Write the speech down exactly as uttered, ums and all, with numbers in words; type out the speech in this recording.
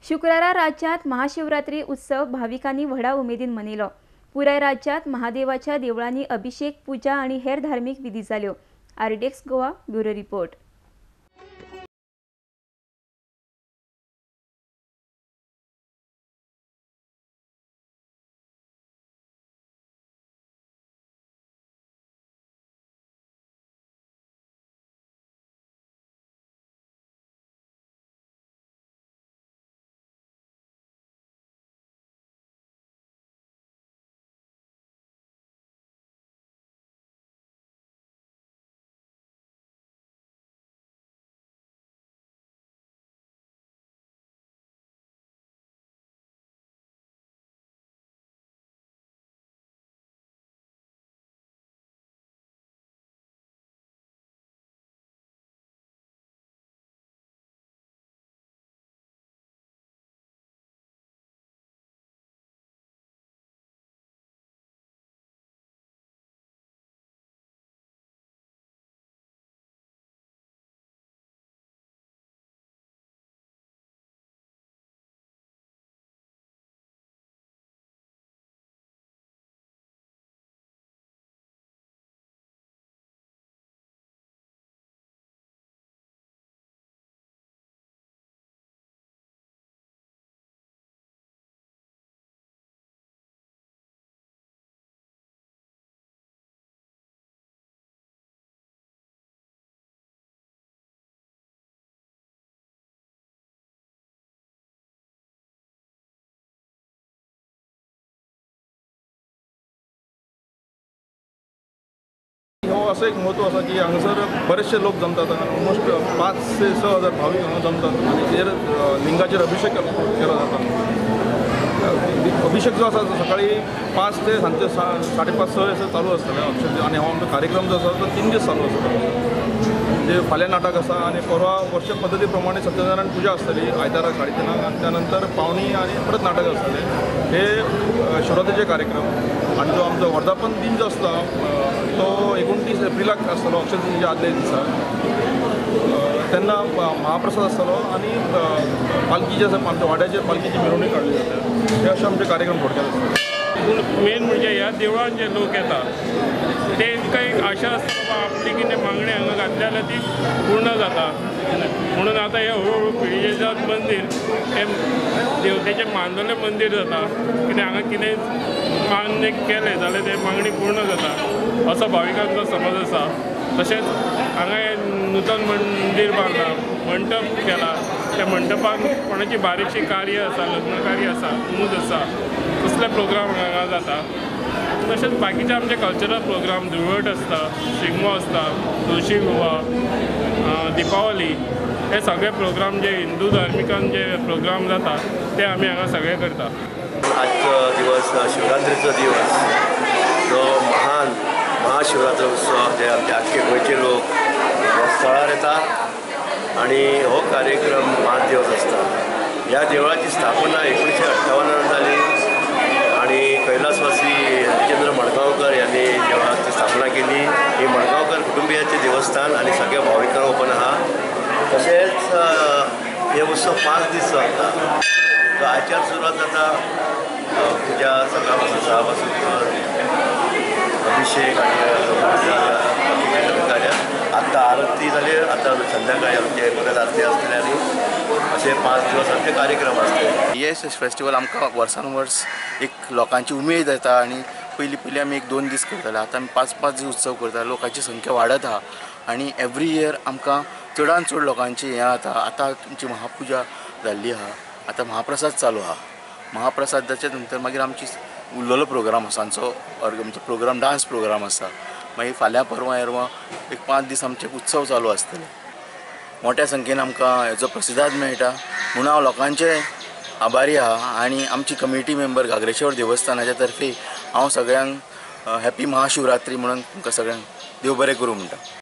शुक्रारा राज्यात महाशिवरात्री उत्सव भाविकांनी व्हडा उमेदीन मनयलो। पुराय राज्यात महादेवाच्या देवळांनी अभिषेक, पूजा आणि हेर धार्मिक विधी जाल्यो। आरडेक्स गोवा ब्युरो रिपोर्ट। असं एक महत्व असा की हांगासर बरेचसे लोक जमतात। ऑलमोस्ट पाच ते स हजार भाविक हांगा जमतात आणि तेर लिंगाचेर अभिषेक केलो जाता। अभिषेक जो आसा सकाळी पाच ते सांजचे साडे पाच स असं चालू आसतलें आणि हो आमचो कार्यक्रम जो आसा तो तीन दीस चालू आसतलो। म्हणजे फाल्यां नाटक आसा आणि परवा वर्ष पद्धती प्रमाणे सत्यनारायण पूजा आसतली आयताराक साडे तिनांक आणि त्यानंतर पावणी आणि परत नाटक आसतलें। हे शिवरात्रीचे कार्यक्रम आणि जो आमचो वर्धापन दिन जो आसता तो एकोणतीस एप्रिलाक आसतलो अक्षय तृतीयेच्या आदले दिसा। तेन्ना महाप्रसाद आसतलो आणि पालखी जी आसा आमच्या वाड्याचेर पालखीची मिरवणूक काडली जाता। हे अशे आमचे कार्यक्रम थोडक्यात आसता। पूण मेन म्हणजे ह्या देवळान जे लोक येता तांकां एक आशा आसता बाबा आपली कितें मागणी हांगा घातली जाल्यार ती पूर्ण जाता म्हणून आतां हें हळू पिळजेजात मंदीर हें देवतेचें मानलेलें मंदीर जाता। कित्याक हांगा कितें मान्य केलें जाल्यार तें मागणी पूर्ण जाता असो भाविकांचो समज आसा। तशेंच हांगा हें नूतन मंदीर बांदलां, मंडप केला। त्या मंडपान कोणाची बारीकशी कार्य आसा, लग्न कार्य आसा, उमूज आसा, कसले प्रोग्राम हांगा जाता। तशेंच बाकीचे आमचे कल्चरल प्रोग्राम धुळवट आसता, शिगमो आसता, तुळशी विवाह, दिपावली, हे सगळे प्रोग्राम जे हिंदू धार्मिकान जे प्रोग्राम जाता ते आमी हांगा सगळे करता। आजचो दिवस शिवरात्रीचो दिवस, जो महान महाशिवरात्री उत्सव जे आमचे आख्खे गोंयचे लोक ह्या स्थळार येतात आणि हो कार्यक्रम पांच दिवस आसता। ह्या देवळाची स्थापना एकोणीशे अठ्ठावन्न जाली आणि कैलासवासी हरिचंद्र मडगांवकर यांनी देवळाची स्थापना केली। ही मडगांवकर कुटुंबियांचे देवस्थान आणि सगळ्या भाविकांक ओपन आहा। तशेंच हे उत्सव पांच दीस चलता। तो आयच्यान सुरवात जाता पुजा सकाळ पासून सहा पासून अभिषेक आणि आतां आरती जाली, आतां संध्याकाळी आमचे परत आरती आसतले आनी अशे पांच दिवस आमचे कार्यक्रम आसतले। हे फेस्टिवल आमकां वर्सान वर्स एक लोकांची उमेद येता आणि पयलीं पयलीं आमी एक दोन दीस करताले, आतां आमी पांच पांच दीस उत्सव करता। लोकांची संख्या वाडत आहा आणि एवरी इयर आमकां चडांत चड लोकांची हें जाता। आतां तुमची महापुजा जाल्ली आहा, आतां महाप्रसाद चालू आहा। महाप्रसादाच्या नंतर मागीर आमची उरलेलो प्रोग्राम आसा, आमचो आमचो प्रोग्राम डान्स प्रोग्राम आसा। मागीर फाल्यां परवां हेरवां एक पांच दीस आमचे उत्सव चालू आसतले। मोठ्या संख्येन आमकां हेजो प्रतिसाद मेळटा म्हणून हांव लोकांचे आभारी आहा आणि आमची कमिटी मेंबर घागरेश्वर देवस्थानाच्या तर्फे हांव सगळ्यांक हॅपी महाशिवरात्री म्हणून तुमकां सगळ्यांक देव बरें करूं म्हणटा।